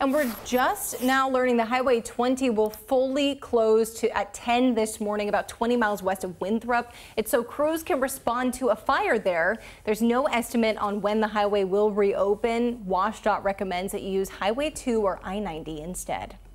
And we're just now learning the Highway 20 will fully close at 10 this morning, about 20 miles west of Winthrop. It's so crews can respond to a fire there. There's no estimate on when the highway will reopen. WashDOT recommends that you use Highway 2 or I-90 instead.